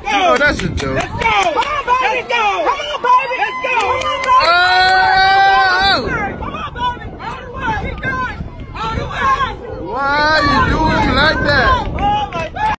Oh, that's a joke. Let's go. Come on, baby. Let's go. Come on, baby. Let's go. Come on, baby. Oh! Come on, baby. All the way. Keep going. All the way. Why you doing like that?